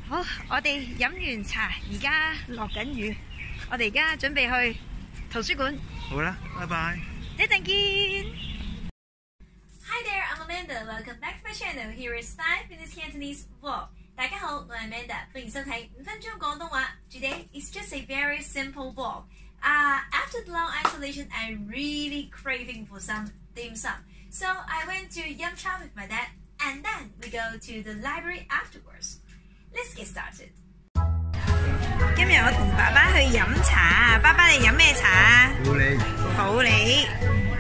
好，我哋飲完茶，而家落緊雨，我哋而家準備去圖書館。 好啦，拜拜。 一陣見。 Hi there, I'm Amanda. Welcome back to my channel. Here is 5 minutes Cantonese vlog. 大家好，我係 Amanda， 歡迎收睇5分鐘廣東話。Today is just a very simple vlog. After the long isolation, I'm really craving for some dim sum. So I went to Yum Cha with my dad, and then we go to the library afterwards. Let's get started. 今日我同爸爸去飲茶，爸爸你飲咩茶啊？ 普洱。 普洱。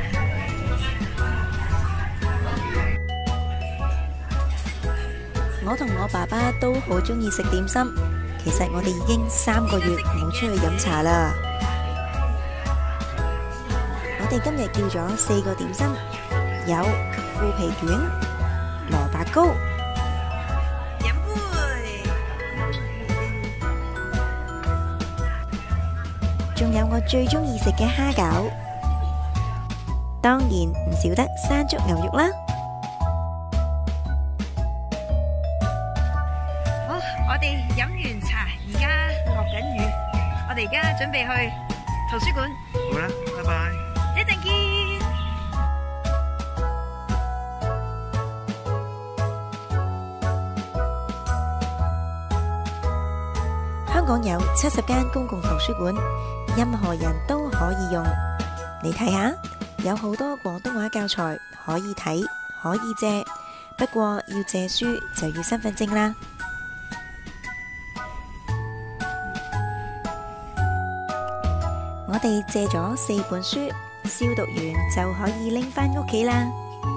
我同我爸爸都好中意食點心，其實我哋已經3個月冇出去飲茶啦。我哋今日叫咗4個點心，有腐皮卷、蘿蔔糕、 飲杯， 仲有我最中意食嘅蝦餃，當然唔少得山竹牛肉啦。 我哋飲完茶，而家落緊雨，我哋而家準備去圖書館。 好啦，拜拜。 一陣見。 香港有70間公共圖書館，任何人都可以用。你睇下，有好多廣東話教材可以睇，可以借，不過要借書就要身份證啦。我哋借咗4本書，消毒完就可以拎返屋企啦。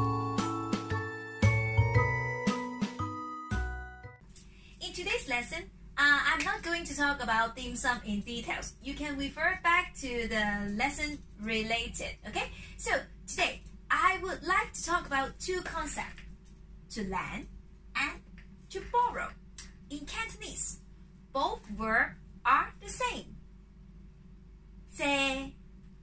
In today's lesson, I'm not going to talk about dim sum in details. You can refer back to the lesson related, okay? So today, I would like to talk about 2 concepts, to lend and to borrow. In Cantonese, both words are the same. 借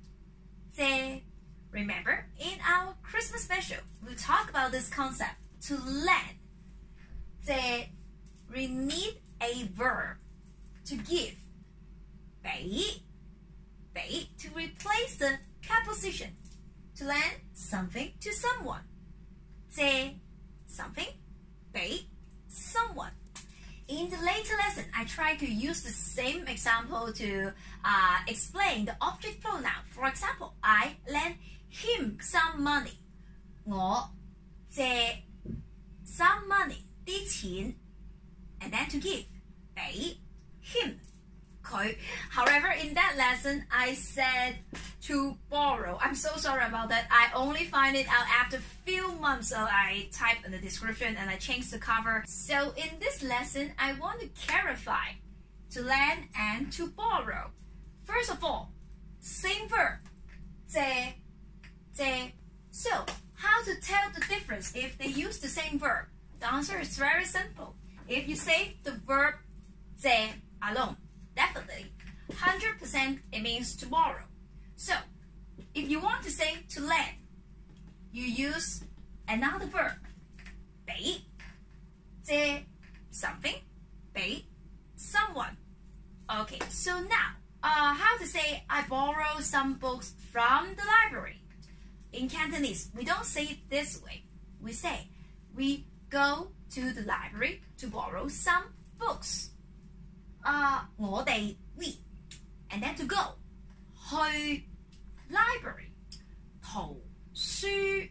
Remember, in our Christmas special, we talk about this concept, to lend. 借 we need a verb to give. 俾 to replace the preposition. To lend something to someone. 借 something, 俾 someone. In the later lesson, I try to use the same example to explain the object pronoun. For example, I lend him some money. 我借 some money 啲錢 and then to give 俾 him 佢. However, in that lesson, I said to borrow. I'm so sorry about that. I only find it out after few months, so I typed in the description and I changed the cover. So in this lesson, I want to clarify to lend and to borrow. First of all, same verb, 借. So, how to tell the difference if they use the same verb? The answer is very simple. If you say the verb 借 alone, definitely 100% it means to borrow. So, if you want to say to lend, you use another verb, 俾 借 something, 俾 someone. Okay, so now, how to say I borrow some books from the library? In Cantonese, we don't say it this way. We say we go to the library to borrow some books. 我哋 we, and then to go 去 library 圖書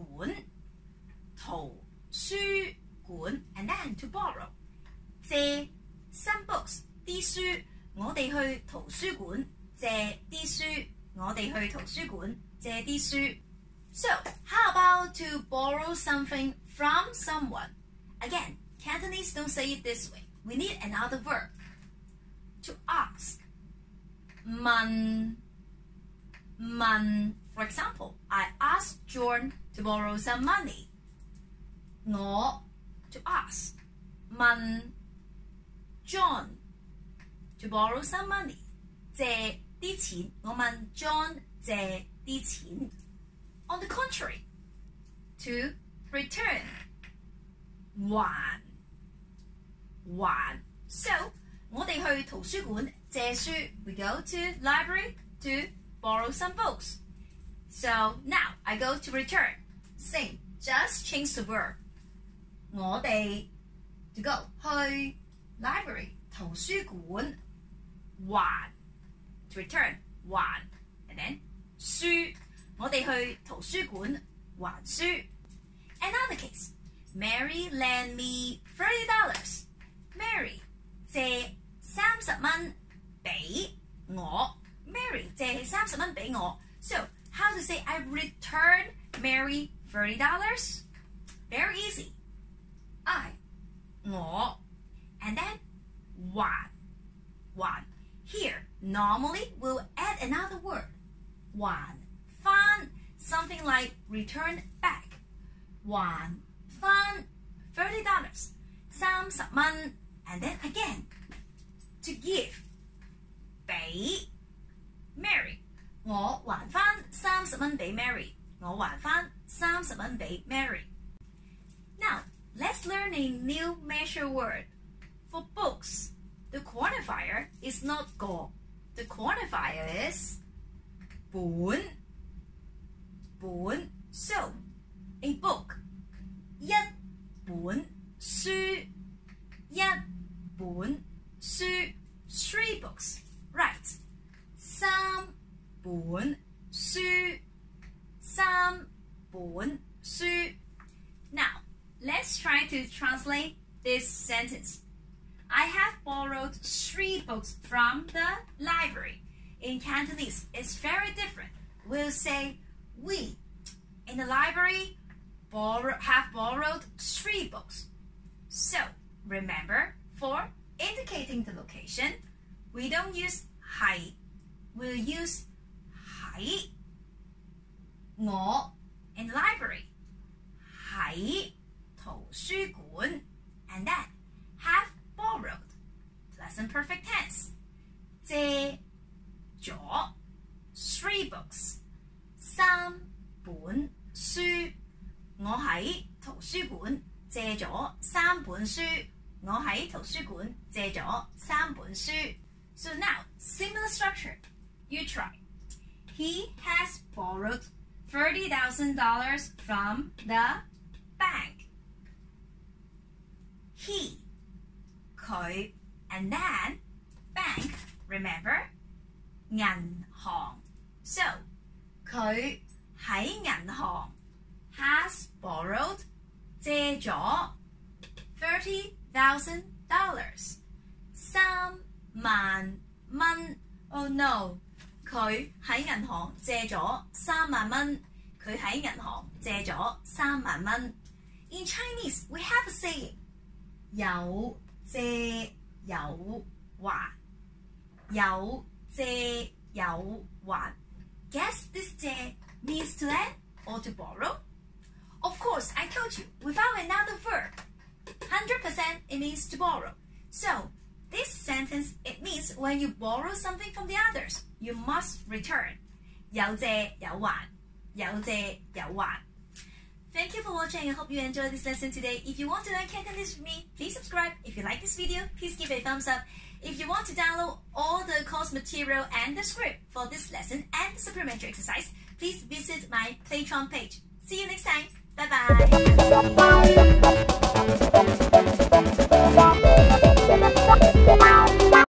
館 and then to borrow 借 some books 啲書我哋去圖書館借啲書我哋去圖書館借啲書. So, how about to borrow something from someone? Again, Cantonese don't say it this way. We need another verb. To ask. 問. For example, I asked John to borrow some money. 我 to ask. 問 John to borrow some money. 借啲錢我問 John 借啲錢. On the contrary, to return. 還 So 我哋去圖書館借書 we go to library to borrow some books. So now I go to return. Same, just change the verb. 我哋 to go 去 library 圖書館還 to return 還 and then 書我哋去圖書館還書。Another case, Mary lent me $30. Mary 借30蚊俾我。Mary 借30蚊俾我。So how to say I return Mary $30? Very easy.我 and then 還 Here normally we'll add another word. 還返 something like return back. 還返$30 30蚊 and then again to give 俾 Mary 我還返30蚊俾 Mary 我還返30蚊俾 Mary. Now let's learn a new measure word. For books, the quantifier is not 個 the quantifier is 本 So a book 一本書 3 books. Right. 3本書 Now, let's try to translate this sentence. I have borrowed 3 books from the library. In Cantonese, it's very different. We'll say we in the library have borrowed 3 books. So, remember, for indicating the location, we don't use 係, we'll use 喺我 in the library 喺圖書館 and then have borrowed present perfect tense 借咗 3 books 3本書我喺圖書館借咗3本書我喺圖書館借咗3本書 So now, similar structure. You try. He has borrowed $30,000 from the bank. He, 佢 and then bank, remember? 銀行 So, 佢喺銀行 has borrowed 借咗 $30,000 3萬蚊 Oh no 佢喺銀行借咗3萬蚊佢喺銀行借咗3萬蚊 In Chinese, we have a saying 有借有還有借有還 Guess this 借 means to lend or to borrow? Of course, I told you, without another verb. 100% it means to borrow. So, this sentence, it means when you borrow something from the others, you must return. 有借有還有借有還 Thank you for watching. I hope you enjoyed this lesson today. If you want to learn Cantonese with me, please subscribe. If you like this video, please give it a thumbs up. If you want to download all the course material and the script for this lesson and the supplementary exercise, please visit my Patreon page. See you next time. Bye bye.